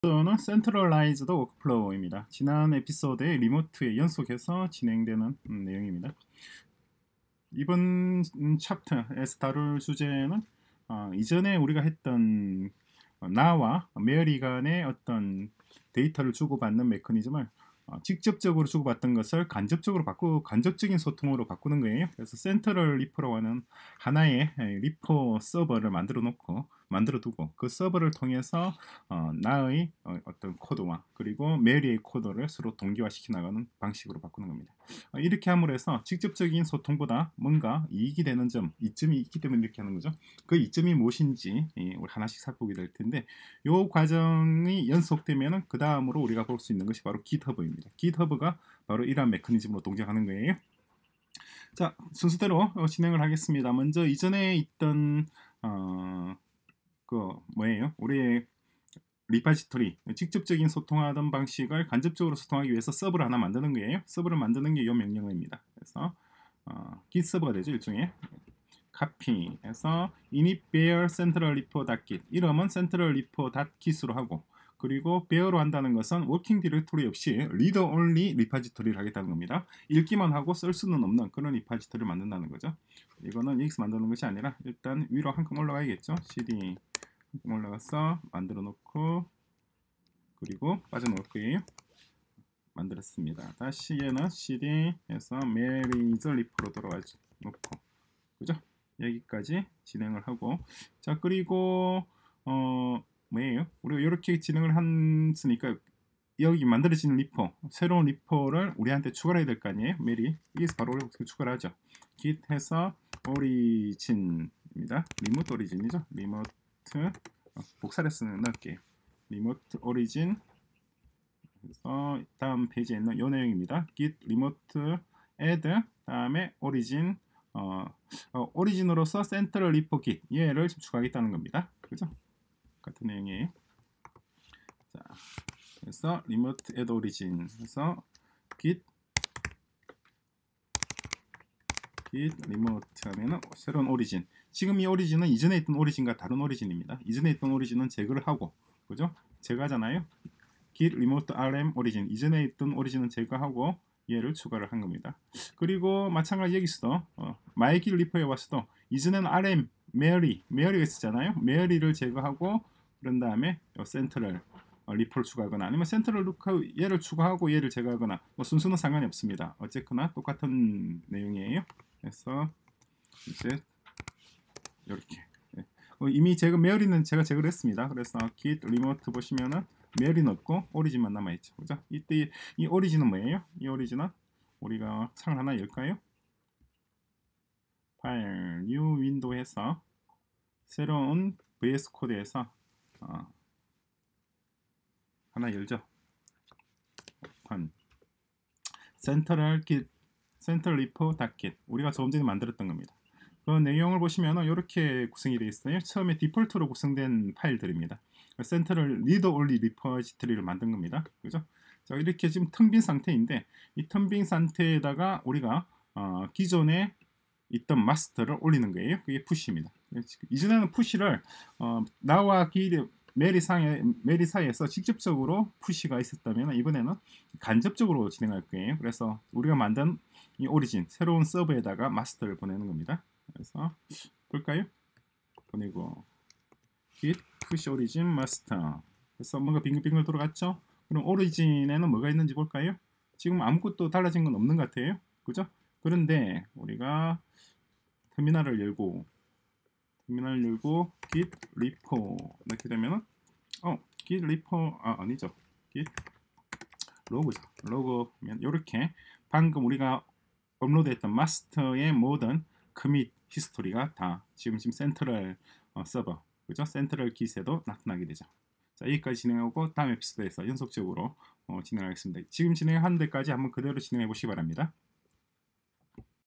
는 센트럴라이즈드 워크플로우입니다. 지난 에피소드의 리모트에 연속해서 진행되는 내용입니다. 이번 챕터에서 다룰 주제는 이전에 우리가 했던 나와 메어리 간의 어떤 데이터를 주고받는 메커니즘을 직접적으로 주고받던 것을 간접적으로 바꾸고 간접적인 소통으로 바꾸는 거예요. 그래서 센트럴 리퍼라고 하는 하나의 리퍼 서버를 만들어 두고 그 서버를 통해서 나의 어떤 코드와 그리고 메리의 코드를 서로 동기화시켜 나가는 방식으로 바꾸는 겁니다. 이렇게 함으로 해서 직접적인 소통보다 뭔가 이익이 되는 점, 이점이 있기 때문에 이렇게 하는 거죠. 그 이점이 무엇인지 우리 하나씩 살펴보게 될 텐데 이 과정이 연속되면은 그 다음으로 우리가 볼 수 있는 것이 바로 GitHub입니다. GitHub가 바로 이러한 메커니즘으로 동작하는 거예요. 자, 순서대로 진행을 하겠습니다. 먼저 이전에 있던 뭐예요? 우리의 리파지토리, 직접적인 소통하던 방식을 간접적으로 소통하기 위해서 서버를 하나 만드는 거예요. 서버를 만드는 게 이 명령어입니다. 그래서 git 서버가 되죠, 일종의. copy해서 init bear central repo.git 이름은 central repo.git으로 하고 그리고 bear로 한다는 것은 working directory 없이 reader only 리파지토리를 하겠다는 겁니다. 읽기만 하고 쓸 수는 없는 그런 리파지토리를 만든다는 거죠. 이거는 EX 만드는 것이 아니라 일단 위로 한 칸 올라가야겠죠. cd 올라가서 만들어 놓고 그리고 빠져놓을 거예요. 만들었습니다. 다시 얘는 cd 해서 mary's repo로 들어가 놓고 그죠? 여기까지 진행을 하고 자 그리고 뭐예요? 우리가 이렇게 진행을 했으니까 여기 만들어진 리포 새로운 리포를 우리한테 추가를 해야 될 거 아니에요? 메리 여기서 바로 추가를 하죠. git 해서 오리진입니다. 리모트 오리진이죠. 리모트 복사해서 넣을게요. 리모트 오리진 그래서 다음 페이지에 있는 이 내용입니다. git 리모트 add 다음에 오리진 오리진으로서 센트럴 리포 git 얘를 추가하겠다는 겁니다. 그죠? 같은 내용이에요. 자, 그래서 리모트 add 오리진 해서 git 리모트 하면은 새로운 오리진. 지금 이 오리진은 이전에 있던 오리진과 다른 오리진입니다. 이전에 있던 오리진은 제거를 하고, 그죠? 제거하잖아요. git remote rm 오리진. 이전에 있던 오리진은 제거하고 얘를 추가를 한 겁니다. 그리고 마찬가지 여기서도 마이길 리퍼에 와서도 이전에는 rm 메어리가 있었잖아요. 메어리를 제거하고 그런 다음에 센트럴 리퍼를 추가하거나 아니면 센트럴 얘를 추가하고 얘를 제거하거나 뭐 순서는 상관이 없습니다. 어쨌거나 똑같은 내용이에요. 그래서 이제 이렇게 이미 메어리는 제가 제거를 했습니다. 그래서 git remote 보시면은 메어리는 없고 오리진만 남아있죠. 그죠? 이때 이 오리진은 뭐예요? 이 오리진은 우리가 창을 하나 열까요? 파일 new 윈도우에서 새로운 VS 코드에서 하나 열죠. 오픈 센트럴 리포.git 우리가 조금 전에 만들었던 겁니다. 그 내용을 보시면 이렇게 구성이 되어 있어요. 처음에 디폴트로 구성된 파일들입니다. 센트럴 리더 올리 리포지토리를 만든 겁니다. 그죠? 자, 이렇게 지금 텅 빈 상태인데 이 텅 빈 상태에다가 우리가 기존에 있던 마스터를 올리는 거예요. 그게 푸시입니다. 이전에는 푸시를 나와 메리 사이에서 직접적으로 푸시가 있었다면 이번에는 간접적으로 진행할 거예요. 그래서 우리가 만든 이 오리진 새로운 서버에다가 마스터를 보내는 겁니다. 그래서 볼까요? 보내고 git push origin master 그래서 뭔가 빙글빙글 돌아갔죠? 그럼 오리진에는 뭐가 있는지 볼까요? 지금 아무것도 달라진 건 없는 것 같아요. 그죠? 그런데 우리가 터미널을 열고 git repo 이렇게 되면은 git repo 아니죠. git 로그면 이렇게 방금 우리가 업로드했던 마스터의 모든 commit 히스토리가 다 지금 센트럴 서버 그죠? 센트럴 깃에도 나타나게 되죠. 자, 여기까지 진행하고 다음 에피소드에서 연속적으로 진행하겠습니다. 지금 진행한 데까지 한번 그대로 진행해 보시기 바랍니다.